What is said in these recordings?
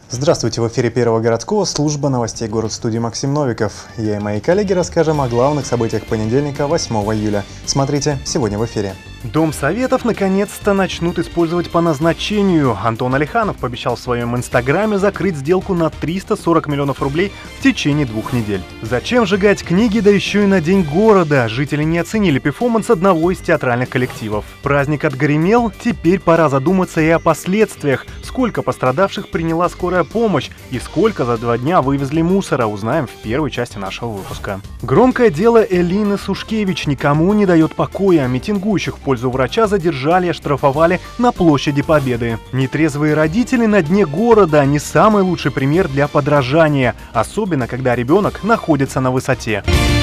Здравствуйте, в эфире Первого городского, служба новостей город-студии Максим Новиков. Я и мои коллеги расскажем о главных событиях понедельника, 8 июля. Смотрите сегодня в эфире. Дом Советов наконец-то начнут использовать по назначению. Антон Алиханов пообещал в своем инстаграме закрыть сделку на 340 миллионов рублей в течение 2 недель. Зачем сжигать книги, да еще и на День города? Жители не оценили перформанс одного из театральных коллективов. Праздник отгремел, теперь пора задуматься и о последствиях. Сколько пострадавших приняла скорая помощь и сколько за 2 дня вывезли мусора, узнаем в первой части нашего выпуска. Громкое дело Элины Сушкевич никому не дает покоя. Митингующих в пользу врача задержали и оштрафовали на площади Победы. Нетрезвые родители на дне города – не самый лучший пример для подражания, особенно когда ребенок находится на высоте.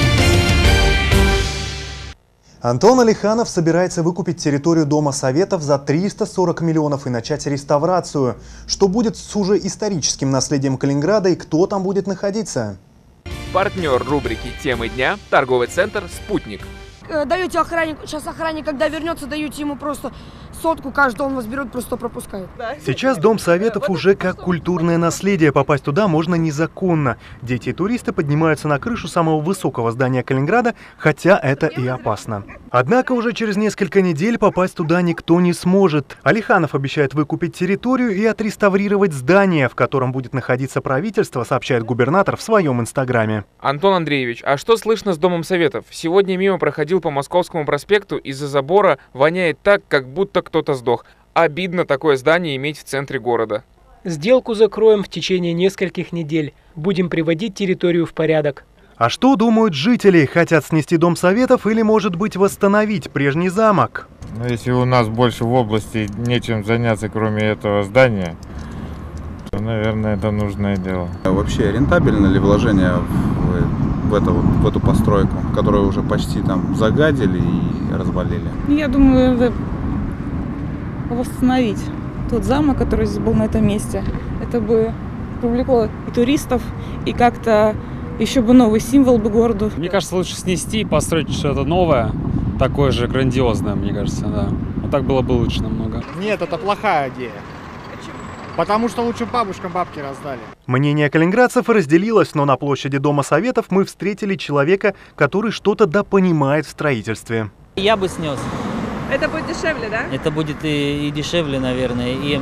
Антон Алиханов собирается выкупить территорию Дома Советов за 340 миллионов и начать реставрацию. Что будет с уже историческим наследием Калининграда и кто там будет находиться? Партнер рубрики «Темы дня» – торговый центр «Спутник». Даете охраннику, сейчас охранник, когда вернется, даете ему просто сотку, каждый он вас берет, просто пропускает. Сейчас Дом Советов уже как культурное наследие. Попасть туда можно незаконно. Дети и туристы поднимаются на крышу самого высокого здания Калининграда, хотя это и опасно. Однако уже через несколько недель попасть туда никто не сможет. Алиханов обещает выкупить территорию и отреставрировать здание, в котором будет находиться правительство, сообщает губернатор в своем инстаграме. Антон Андреевич, а что слышно с Домом Советов? Сегодня мимо проходил по Московскому проспекту, из-за забора воняет так, как будто кто-то сдох. Обидно такое здание иметь в центре города. Сделку закроем в течение нескольких недель. Будем приводить территорию в порядок. А что думают жители? Хотят снести Дом Советов или, может быть, восстановить прежний замок? Если у нас больше в области нечем заняться, кроме этого здания, то, наверное, это нужное дело. Вообще, рентабельно ли вложение в эту постройку, которую уже почти там загадили и развалили? Я думаю, надо восстановить тот замок, который здесь был на этом месте. Это бы привлекло и туристов, и как-то еще бы новый символ бы городу. Мне кажется, лучше снести и построить что-то новое, такое же грандиозное, мне кажется, да. Вот так было бы лучше намного. Нет, это плохая идея. Потому что лучше бабушкам бабки раздали. Мнение калининградцев разделилось, но на площади Дома Советов мы встретили человека, который что-то допонимает в строительстве. Я бы снес. Это будет дешевле, да? Это будет и дешевле, наверное, и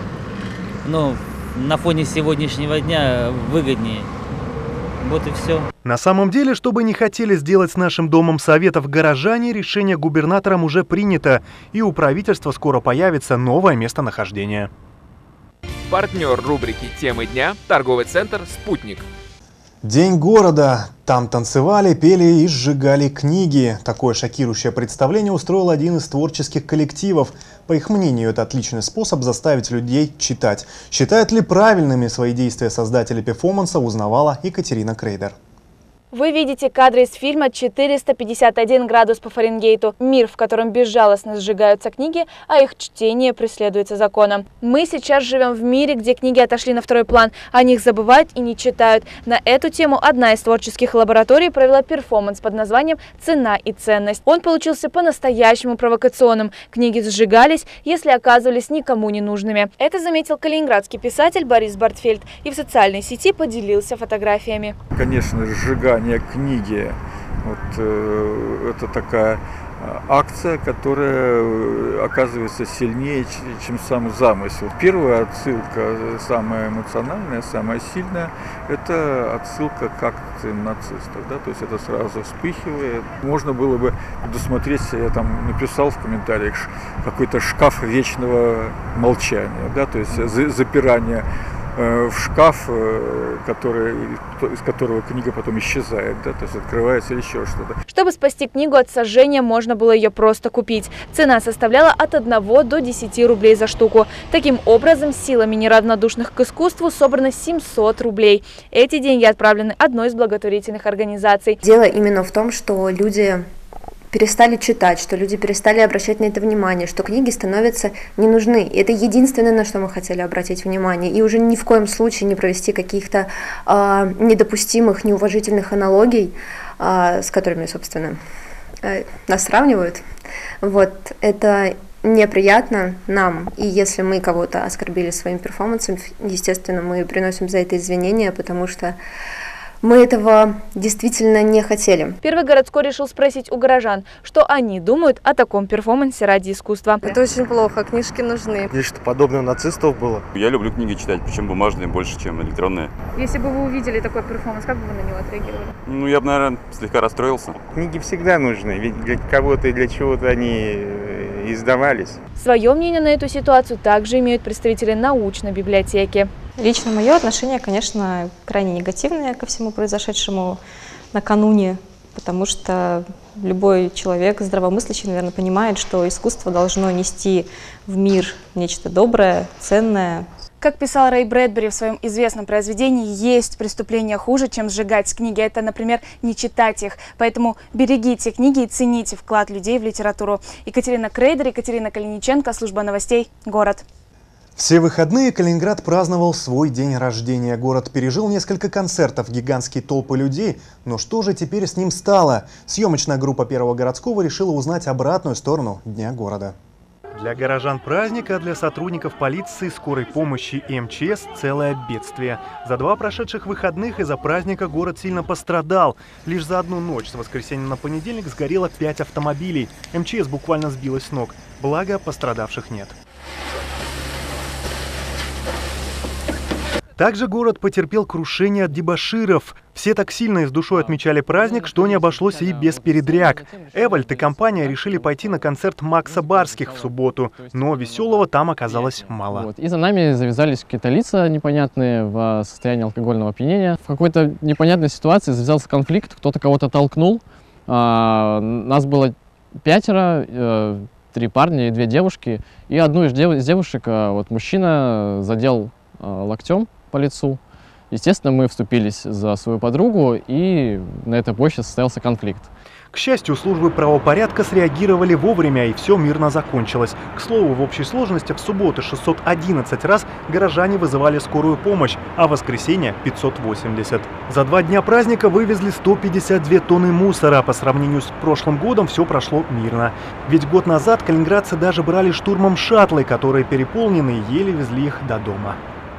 на фоне сегодняшнего дня выгоднее. Вот и все. На самом деле, что бы ни хотели сделать с нашим Домом Советов горожане, решение губернатором уже принято, и у правительства скоро появится новое местонахождение. Партнер рубрики «Темы дня» – торговый центр «Спутник». День города. Там танцевали, пели и сжигали книги. Такое шокирующее представление устроил один из творческих коллективов. По их мнению, это отличный способ заставить людей читать. Считают ли правильными свои действия создатели перформанса, узнавала Екатерина Крейдер. Вы видите кадры из фильма «451 градус по Фаренгейту». Мир, в котором безжалостно сжигаются книги, а их чтение преследуется законом. Мы сейчас живем в мире, где книги отошли на второй план. О них забывают и не читают. На эту тему одна из творческих лабораторий провела перформанс под названием «Цена и ценность». Он получился по-настоящему провокационным. Книги сжигались, если оказывались никому не нужными. Это заметил калининградский писатель Борис Бартфельд и в социальной сети поделился фотографиями. Конечно, сжигание книги, это такая акция, которая оказывается сильнее, чем сам замысел. Первая отсылка, самая эмоциональная, самая сильная, это отсылка к акции нацистов, да, то есть это сразу вспыхивает. Можно было бы предусмотреть, я там написал в комментариях, какой-то шкаф вечного молчания, да, то есть запирание в шкаф, из которого книга потом исчезает, да, то есть открывается еще что-то. Чтобы спасти книгу от сожжения, можно было ее просто купить. Цена составляла от 1 до 10 рублей за штуку. Таким образом, силами неравнодушных к искусству собрано 700 рублей. Эти деньги отправлены одной из благотворительных организаций. Дело именно в том, что люди перестали читать, что люди перестали обращать на это внимание, что книги становятся не нужны. И это единственное, на что мы хотели обратить внимание. И уже ни в коем случае не провести каких-то недопустимых, неуважительных аналогий, с которыми, собственно, нас сравнивают. Вот, это неприятно нам, и если мы кого-то оскорбили своим перформансом, естественно, мы приносим за это извинения, потому что мы этого действительно не хотели. Первый городской решил спросить у горожан, что они думают о таком перформансе ради искусства. Это очень плохо, книжки нужны. Нечто подобное у нацистов было. Я люблю книги читать, причем бумажные больше, чем электронные. Если бы вы увидели такой перформанс, как бы вы на него отреагировали? Ну, я бы, наверное, слегка расстроился. Книги всегда нужны, ведь для кого-то и для чего-то они издавались. Свое мнение на эту ситуацию также имеют представители научной библиотеки. Лично мое отношение, конечно, крайне негативное ко всему произошедшему накануне, потому что любой человек здравомыслящий, наверное, понимает, что искусство должно нести в мир нечто доброе, ценное. Как писал Рэй Брэдбери в своем известном произведении, есть преступления хуже, чем сжигать книги. Это, например, не читать их. Поэтому берегите книги и цените вклад людей в литературу. Екатерина Крейдер, Екатерина Калиниченко, служба новостей, город. Все выходные Калининград праздновал свой день рождения. Город пережил несколько концертов, гигантские толпы людей. Но что же теперь с ним стало? Съемочная группа Первого городского решила узнать обратную сторону Дня города. Для горожан праздника, а для сотрудников полиции, скорой помощи и МЧС целое бедствие. За 2 прошедших выходных из-за праздника город сильно пострадал. Лишь за одну ночь с воскресенья на понедельник сгорело 5 автомобилей. МЧС буквально сбилась с ног. Благо, пострадавших нет. Также город потерпел крушение от дебоширов. Все так сильно и с душой отмечали праздник, что не обошлось и без передряг. Эвальд и компания решили пойти на концерт Макса Барских в субботу, но веселого там оказалось мало. И за нами завязались какие-то лица непонятные в состоянии алкогольного опьянения. В какой-то непонятной ситуации завязался конфликт, кто-то кого-то толкнул. Нас было 5, 3 парня и 2 девушки. И одну из девушек мужчина задел локтем по лицу. Естественно, мы вступились за свою подругу, и на этой почве состоялся конфликт. К счастью, службы правопорядка среагировали вовремя, и все мирно закончилось. К слову, в общей сложности в субботу 611 раз горожане вызывали скорую помощь, а в воскресенье 580. За 2 дня праздника вывезли 152 тонны мусора. По сравнению с прошлым годом все прошло мирно. Ведь год назад калининградцы даже брали штурмом шаттлы, которые переполнены, и еле везли их до дома.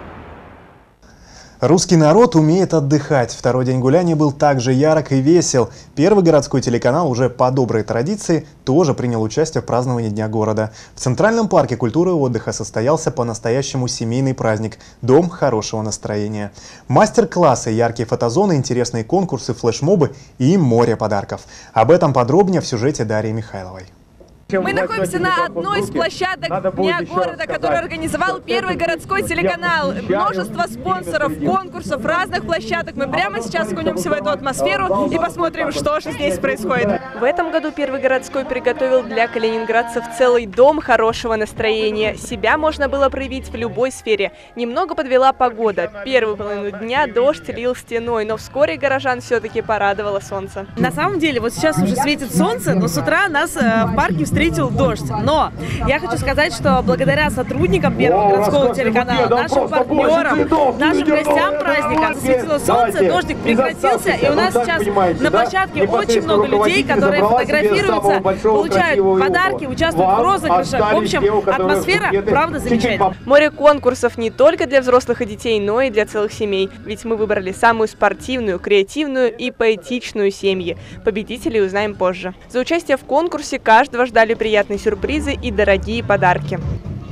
Русский народ умеет отдыхать. Второй день гуляния был также ярок и весел. Первый городской телеканал уже по доброй традиции тоже принял участие в праздновании Дня города. В Центральном парке культуры и отдыха состоялся по-настоящему семейный праздник «Дом хорошего настроения». Мастер-классы, яркие фотозоны, интересные конкурсы, флешмобы и море подарков. Об этом подробнее в сюжете Дарьи Михайловой. Мы находимся на одной из площадок Дня города, который организовал Первый городской телеканал. Множество спонсоров, конкурсов, разных площадок. Мы прямо сейчас окунемся в эту атмосферу и посмотрим, что же здесь происходит. В этом году Первый городской приготовил для калининградцев целый дом хорошего настроения. Себя можно было проявить в любой сфере. Немного подвела погода. Первую половину дня дождь лил стеной, но вскоре горожан все-таки порадовало солнце. На самом деле, вот сейчас уже светит солнце, но с утра нас в парке встретил дождь. Но я хочу сказать, что благодаря сотрудникам Первого городского телеканала, нашим партнерам, нашим гостям праздника светило солнце, дождик прекратился, и у нас сейчас на площадке очень много людей, которые фотографируются, получают подарки, участвуют в розыгрыше. В общем, атмосфера, правда, замечательная. Море конкурсов не только для взрослых и детей, но и для целых семей. Ведь мы выбрали самую спортивную, креативную и поэтичную семьи. Победителей узнаем позже. За участие в конкурсе каждого ждали приятные сюрпризы и дорогие подарки.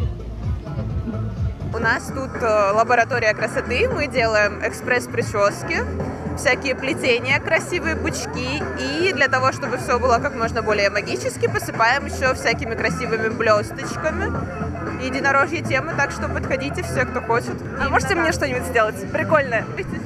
У нас тут лаборатория красоты, мы делаем экспресс-прически, всякие плетения, красивые пучки, и для того, чтобы все было как можно более магически, посыпаем еще всякими красивыми блесточками. Единорожьи темы, так что подходите все, кто хочет. А можете мне что-нибудь сделать прикольное?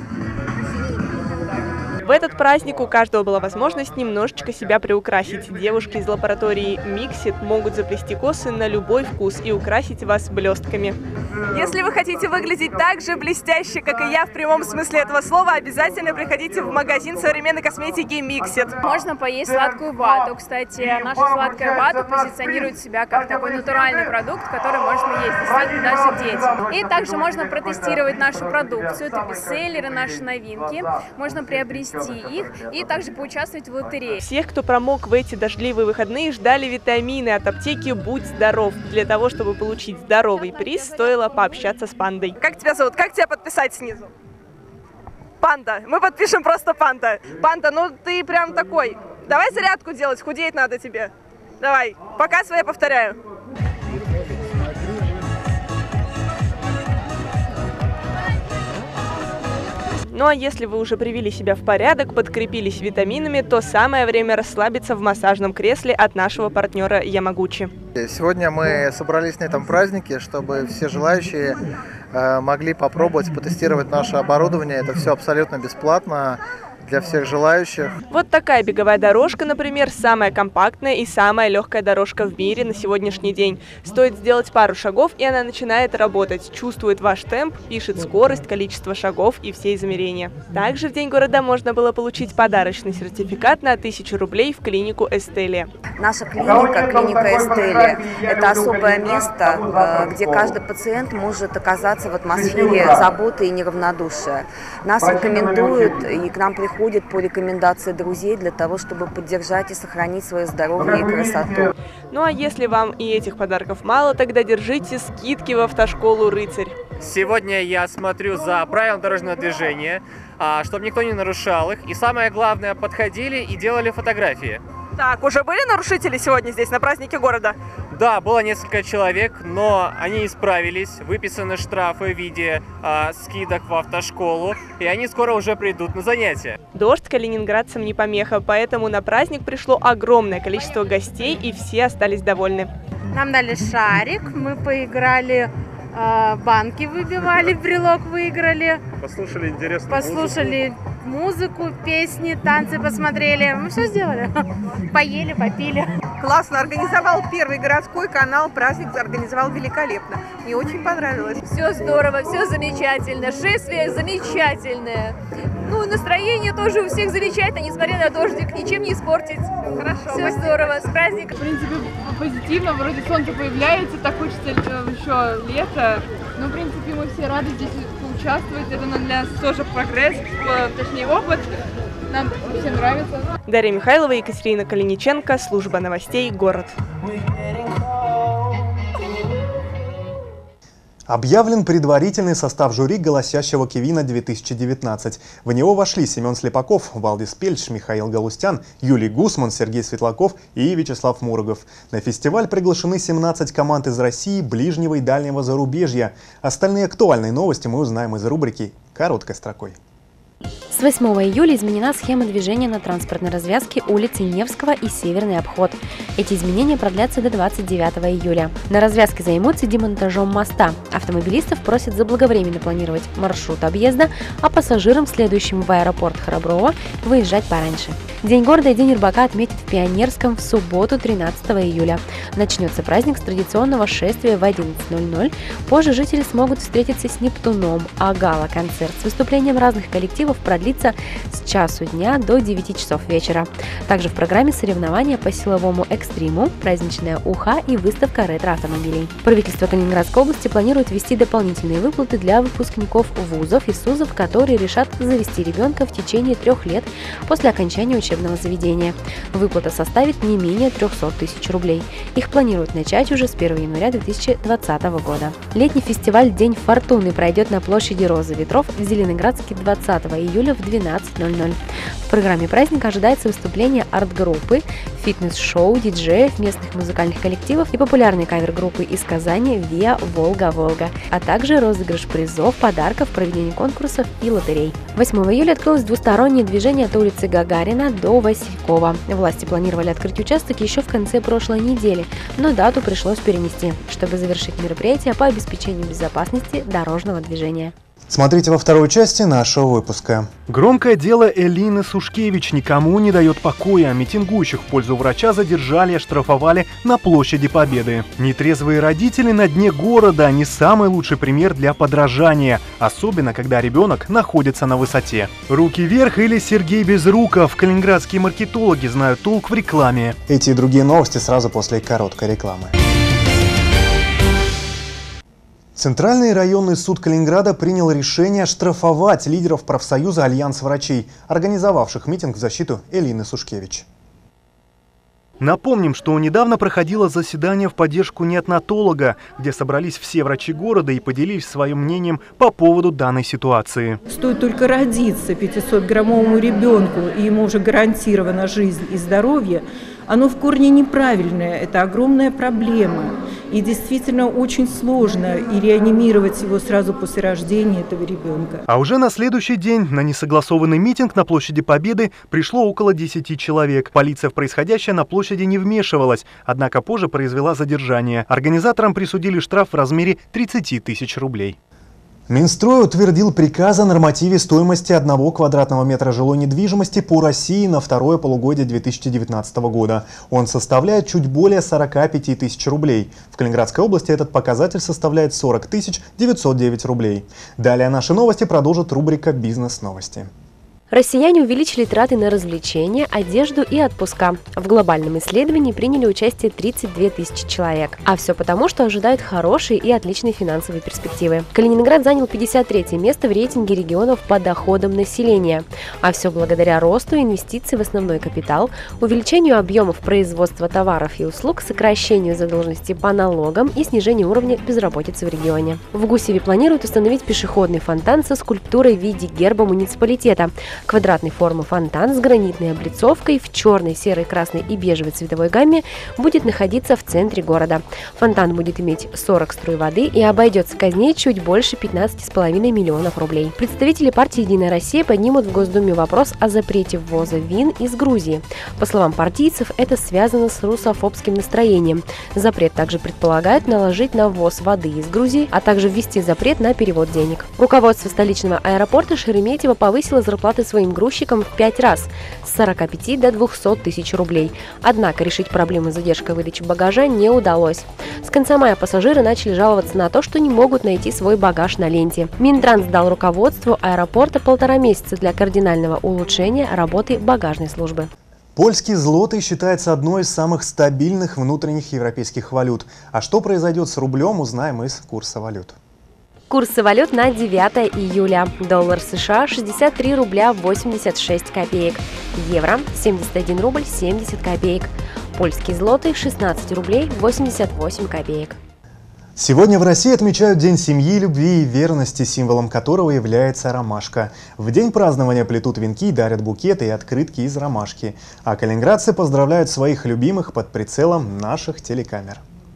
В этот праздник у каждого была возможность немножечко себя приукрасить. Девушки из лаборатории Mixit могут заплести косы на любой вкус и украсить вас блестками. Если вы хотите выглядеть так же блестяще, как и я в прямом смысле этого слова, обязательно приходите в магазин современной косметики Mixit. Можно поесть сладкую вату. Кстати, наша сладкая вата позиционирует себя как такой натуральный продукт, который можно есть, действительно, даже детям. И также можно протестировать нашу продукцию. Это бестселлеры, наши новинки. Можно приобрести найти их и также поучаствовать в лотерее. Всех, кто промок в эти дождливые выходные, ждали витамины от аптеки «Будь здоров». Для того, чтобы получить здоровый приз, стоило пообщаться с пандой. Как тебя зовут? Как тебя подписать снизу? Панда. Мы подпишем просто Панда. Панда, ну ты прям такой. Давай зарядку делать, худеть надо тебе. Давай. Пока свои повторяю. Ну а если вы уже привели себя в порядок, подкрепились витаминами, то самое время расслабиться в массажном кресле от нашего партнера Ямагучи. Сегодня мы собрались на этом празднике, чтобы все желающие могли попробовать, потестировать наше оборудование. Это все абсолютно бесплатно для всех желающих. Вот такая беговая дорожка, например, самая компактная и самая легкая дорожка в мире на сегодняшний день. Стоит сделать пару шагов, и она начинает работать, чувствует ваш темп, пишет скорость, количество шагов и все измерения. Также в День города можно было получить подарочный сертификат на 1000 рублей в клинику Эстелия. Наша клиника Эстелия – это особое место, где каждый пациент может оказаться в атмосфере заботы и неравнодушия. Нас рекомендуют и к нам приходят по рекомендации друзей для того, чтобы поддержать и сохранить свое здоровье и красоту. Ну а если вам и этих подарков мало, тогда держите скидки в автошколу «Рыцарь». Сегодня я смотрю за правилами дорожного движения, чтобы никто не нарушал их. И самое главное, подходили и делали фотографии. Так, уже были нарушители сегодня здесь, на празднике города? Да, было несколько человек, но они исправились, выписаны штрафы в виде скидок в автошколу, и они скоро уже придут на занятия. Дождь калининградцам не помеха, поэтому на праздник пришло огромное количество гостей, и все остались довольны. Нам дали шарик, мы поиграли, банки выбивали, брелок выиграли. Послушали интересную музыку, песни, танцы посмотрели. Мы все сделали. Поели, попили. Классно организовал Первый городской канал, праздник организовал великолепно. Мне очень понравилось. Все здорово, все замечательно, шествие замечательное. Ну, настроение тоже у всех замечательно, несмотря на дождик, ничем не испортить. Хорошо. Все здорово, с праздником. В принципе, позитивно, вроде солнце появляется, так хочется еще лето. Но, в принципе, мы все рады здесь поучаствовать. Это нам для нас тоже прогресс, точнее опыт. Нам всем нравится. Дарья Михайлова, Екатерина Калиниченко, служба новостей «Город». Объявлен предварительный состав жюри «Голосящего Кивина-2019». В него вошли Семен Слепаков, Валдис Пельш, Михаил Галустян, Юлий Гусман, Сергей Светлаков и Вячеслав Мурогов. На фестиваль приглашены 17 команд из России, ближнего и дальнего зарубежья. Остальные актуальные новости мы узнаем из рубрики «Короткой строкой». С 8 июля изменена схема движения на транспортной развязке улицы Невского и Северный обход. Эти изменения продлятся до 29 июля. На развязке займутся демонтажом моста. Автомобилистов просят заблаговременно планировать маршрут объезда, а пассажирам, следующим в аэропорт Храброво, выезжать пораньше. День города и День рыбака отметят в Пионерском в субботу 13 июля. Начнется праздник с традиционного шествия в 11:00. Позже жители смогут встретиться с Нептуном, а гала-концерт с выступлением разных коллективов продлится с часу дня до 9 часов вечера. Также в программе соревнования по силовому экстриму, праздничная уха и выставка ретро-автомобилей. Правительство Калининградской области планирует ввести дополнительные выплаты для выпускников вузов и СУЗов, которые решат завести ребенка в течение 3 лет после окончания учебного заведения. Выплата составит не менее 300 тысяч рублей. Их планируют начать уже с 1 января 2020 года. Летний фестиваль «День фортуны» пройдет на площади Розы ветров в Зеленоградске 20 июля в 12:00. В программе праздника ожидается выступление арт-группы, фитнес-шоу, диджеев, местных музыкальных коллективов и популярной кавер-группы из Казани «Виа Волга-Волга», а также розыгрыш призов, подарков, проведение конкурсов и лотерей. 8 июля открылось двустороннее движение от улицы Гагарина до Василькова. Власти планировали открыть участок еще в конце прошлой недели, но дату пришлось перенести, чтобы завершить мероприятие по обеспечению безопасности дорожного движения. Смотрите во второй части нашего выпуска. Громкое дело Элины Сушкевич никому не дает покоя. Митингующих в пользу врача задержали и оштрафовали на площади Победы. Нетрезвые родители на дне города – не самый лучший пример для подражания, особенно когда ребенок находится на высоте. Руки вверх или Сергей Безруков. Калининградские маркетологи знают толк в рекламе. Эти и другие новости сразу после короткой рекламы. Центральный районный суд Калининграда принял решение штрафовать лидеров профсоюза «Альянс врачей», организовавших митинг в защиту Элины Сушкевич. Напомним, что недавно проходило заседание в поддержку неонатолога, где собрались все врачи города и поделились своим мнением по поводу данной ситуации. Стоит только родиться 500-граммовому ребенку, и ему уже гарантирована жизнь и здоровье, оно в корне неправильное, это огромная проблема. И действительно очень сложно и реанимировать его сразу после рождения этого ребенка. А уже на следующий день на несогласованный митинг на площади Победы пришло около 10 человек. Полиция в происходящее на площади не вмешивалась, однако позже произвела задержание. Организаторам присудили штраф в размере 30 тысяч рублей. Минстрой утвердил приказ о нормативе стоимости 1 квадратного метра жилой недвижимости по России на второе полугодие 2019 года. Он составляет чуть более 45 тысяч рублей. В Калининградской области этот показатель составляет 40 909 рублей. Далее наши новости продолжит рубрика «Бизнес-новости». Россияне увеличили траты на развлечения, одежду и отпуска. В глобальном исследовании приняли участие 32 тысячи человек. А все потому, что ожидают хорошие и отличные финансовые перспективы. Калининград занял 53-е место в рейтинге регионов по доходам населения. А все благодаря росту инвестиций в основной капитал, увеличению объемов производства товаров и услуг, сокращению задолженности по налогам и снижению уровня безработицы в регионе. В Гусеве планируют установить пешеходный фонтан со скульптурой в виде герба муниципалитета. Квадратной формы фонтан с гранитной облицовкой в черной, серой, красной и бежевой цветовой гамме будет находиться в центре города. Фонтан будет иметь 40 струй воды и обойдется казне чуть больше 15,5 миллионов рублей. Представители партии «Единая Россия» поднимут в Госдуме вопрос о запрете ввоза вин из Грузии. По словам партийцев, это связано с русофобским настроением. Запрет также предполагает наложить на ввоз воды из Грузии, а также ввести запрет на перевод денег. Руководство столичного аэропорта Шереметьево повысило зарплаты своим грузчикам в 5 раз – с 45 до 200 тысяч рублей. Однако решить проблему с задержкой выдачи багажа не удалось. С конца мая пассажиры начали жаловаться на то, что не могут найти свой багаж на ленте. Минтранс дал руководству аэропорта 1,5 месяца для кардинального улучшения работы багажной службы. Польский злотый считается одной из самых стабильных внутренних европейских валют. А что произойдет с рублем, узнаем из курса валют. Курсы валют на 9 июля. Доллар США 63 рубля 86 копеек. Евро 71 рубль 70 копеек. Польский злотый 16 рублей 88 копеек. Сегодня в России отмечают День семьи, любви и верности, символом которого является ромашка. В день празднования плетут венки, дарят букеты и открытки из ромашки. А калининградцы поздравляют своих любимых под прицелом наших телекамер.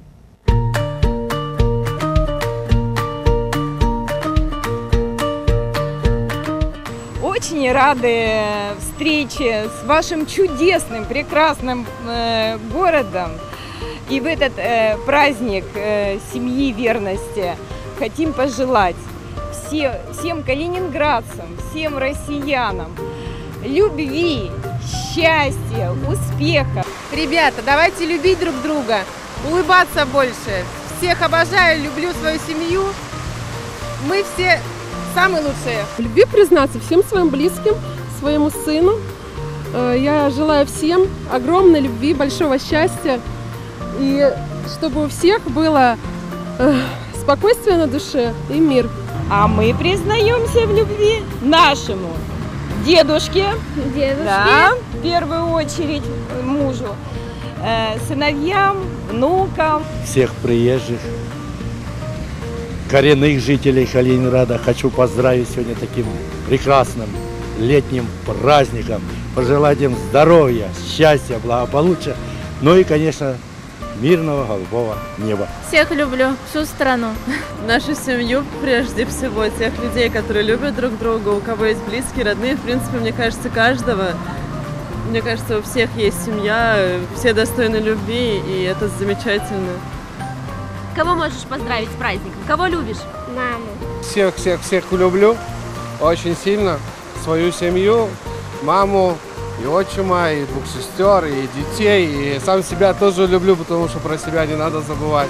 Очень рады встрече с вашим чудесным, прекрасным городом. И в этот праздник семьи, верности хотим пожелать всем калининградцам, всем россиянам любви, счастья, успеха. Ребята, давайте любить друг друга, улыбаться больше. Всех обожаю, люблю свою семью. Мы все самые лучшие. В любви признаться всем своим близким, своему сыну. Я желаю всем огромной любви, большого счастья. И чтобы у всех было спокойствие на душе и мир. А мы признаемся в любви нашему дедушке. Да, в первую очередь мужу, сыновьям, внукам. Всех приезжих, коренных жителей Калининграда хочу поздравить сегодня таким прекрасным летним праздником. Пожелать им здоровья, счастья, благополучия. Ну и, конечно, мирного голубого неба. Всех люблю, всю страну. Нашу семью прежде всего, тех людей, которые любят друг друга, у кого есть близкие, родные, в принципе, мне кажется, каждого. Мне кажется, у всех есть семья, все достойны любви, и это замечательно. Кого можешь поздравить с праздником? Кого любишь? Маму. Всех люблю очень сильно. Свою семью, маму, и отчима, и двух сестер, и детей. И сам себя тоже люблю, потому что про себя не надо забывать.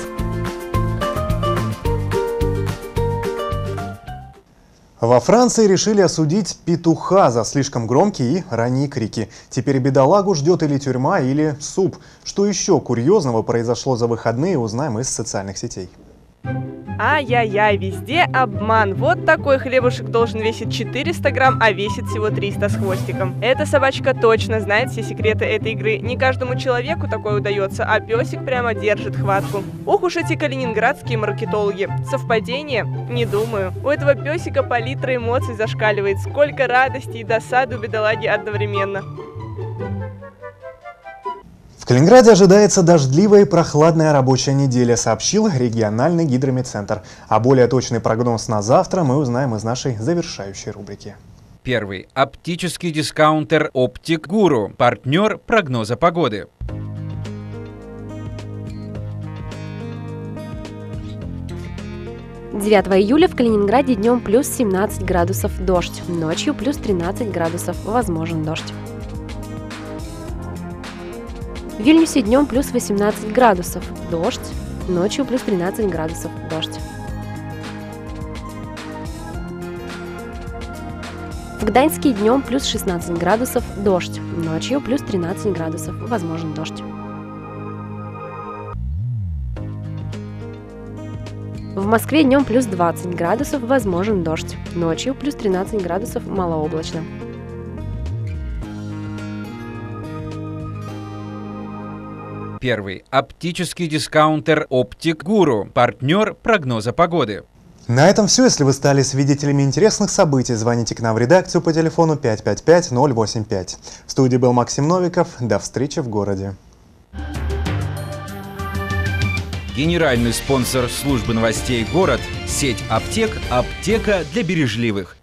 Во Франции решили осудить петуха за слишком громкие и ранние крики. Теперь бедолагу ждет или тюрьма, или суп. Что еще курьезного произошло за выходные, узнаем из социальных сетей. Ай-яй-яй, везде обман. Вот такой хлебушек должен весить 400 грамм, а весит всего 300 с хвостиком. Эта собачка точно знает все секреты этой игры. Не каждому человеку такое удается, а песик прямо держит хватку. Ох уж эти калининградские маркетологи. Совпадение? Не думаю. У этого песика палитра эмоций зашкаливает. Сколько радости и досады у бедолаги одновременно. В Калининграде ожидается дождливая и прохладная рабочая неделя, сообщил региональный гидрометцентр. А более точный прогноз на завтра мы узнаем из нашей завершающей рубрики. Первый. Оптический дискаунтер «Оптик Гуру». Партнер прогноза погоды. – 9 июля в Калининграде днем плюс 17 градусов, дождь. Ночью плюс 13 градусов, возможен дождь. В Вильнюсе днем плюс 18 градусов, дождь. Ночью плюс 13 градусов, дождь. В Гданьске днем плюс 16 градусов, дождь. Ночью плюс 13 градусов, возможен дождь. В Москве днем плюс 20 градусов, возможен дождь. Ночью плюс 13 градусов, малооблачно. Первый. Оптический дискаунтер «Оптик Гуру». Партнер прогноза погоды. На этом все. Если вы стали свидетелями интересных событий, звоните к нам в редакцию по телефону 555-085. В студии был Максим Новиков. До встречи в городе. Генеральный спонсор службы новостей «Город» – сеть аптек «Аптека для бережливых».